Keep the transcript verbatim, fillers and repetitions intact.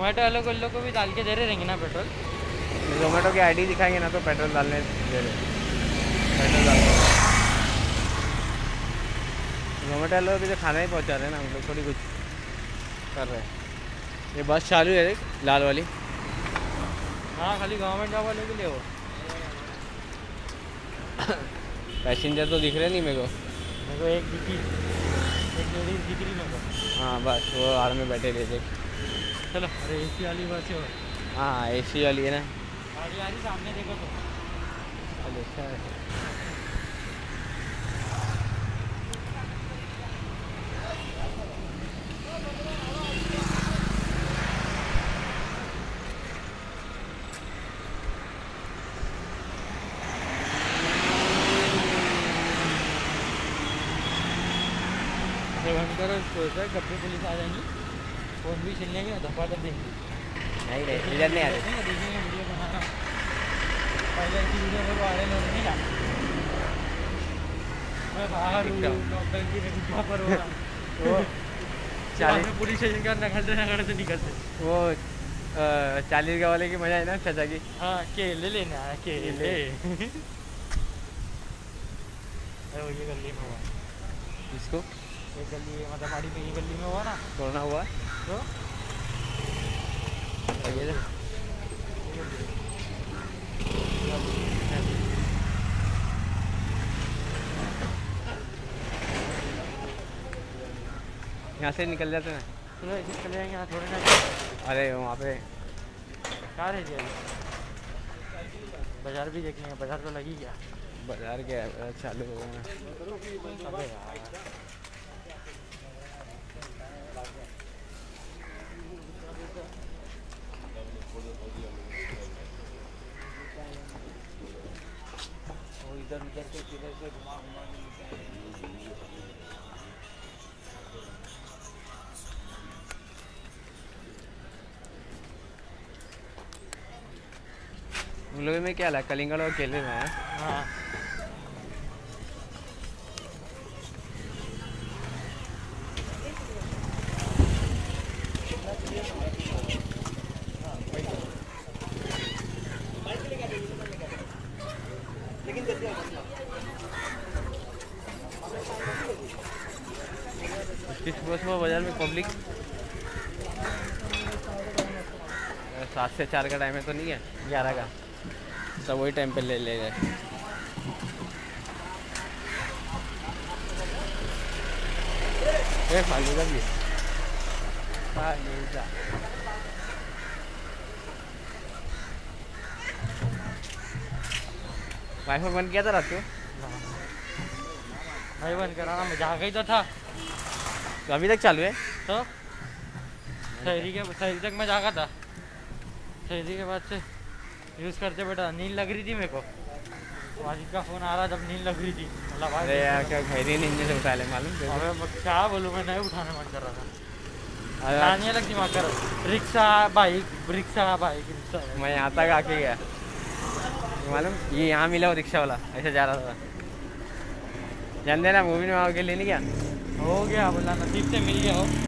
जोमेटो वालों को लोग को भी डाल के दे रहे रहेंगे ना पेट्रोल। जोमेटो की आईडी दिखाएंगे ना तो पेट्रोल डालने दे रहे, पेट्रोल डालने। जोमेटो वालों भी तो खाना ही पहुंचा रहे हैं ना, हम लोग थोड़ी कुछ कर रहे हैं। ये बस चालू है देख, लाल वाली। हाँ खाली गवर्नमेंट जॉब वालों के लिए वो। पैसेंजर तो दिख रहे नहीं मेरे को। मेरे को एक दिखी, एक लेडीज दिख रही मेरे को। हाँ बस वो आर में बैठे रहे देख। चलो, अरे एसी वाली बस है। हाँ एसी वाली है ना। गाड़ी आ रही सामने, देखो तो। अच्छा है। बंद करो इसको, सर कब भी पुलिस आ जाएंगी, फोन भी छीन लेंगे, धप्पा कर देंगे। नहीं नहीं इधर नहीं आ रहे। देखेंगे वीडियो बनाना, पहले ऐसी वीडियो में वायरल हो रही है। मैं बाहर हूँ लॉकडाउन की वजह पर हो रहा वो चालीस पुलिस स्टेशन का नखड़ते नखड़ते निकलते वो चालीस का वाले की मजा है ना चाचा की। हाँ केले लेना है, केले। अरे ये गली में हुआ इसको एक गली मतलब पहाड़ी पे, ये गली में हुआ ना, कोरोना हुआ तो यहाँ से निकल जाते हैं। चलो ऐसे चले जाएंगे यहाँ थोड़े ना। अरे वहाँ पे कहाँ रह गया, बाजार भी देखने हैं, बाजार तो लगी गया। बाजार के चालू हो गए। अबे यार वो इधर उधर से किधर से घुमा घुमा उन लोगों में क्या ला कलिंगड़ और केले में है। हाँ सुबह सुबह बाजार में पब्लिक सात से चार का टाइम है तो नहीं है, ग्यारह का सब वही टाइम पे ले ले गए। फालूदा भी फालूदा वाईफाई बंद किया था रात को। भाई बंद कराना, मैं जागा ही तो था। तो अभी तक चालू है तो शहरी के शहरी तक मैं जागा था, शहरी के बाद से यूज़ करते बेटा नींद लग रही थी मेरे को। वाजिद का फ़ोन आ रहा जब नींद लग रही थी, मतलब भाई अरे यार क्या खैरी नींद से उठा ले मालूम। अबे क्या बोलूँ, मैं नहीं उठाने मन कर रहा था। आने अलग दिमाग कर, rickshaw bike rickshaw bike rickshaw. मैं यहाँ तक आके गया मालूम, ये यहाँ मिला वो रिक्शा वाला ऐसे जा रहा था। जान देना मूवी में आओगे लेने क्या हो गया, बोला नसीब से मिल गया हो।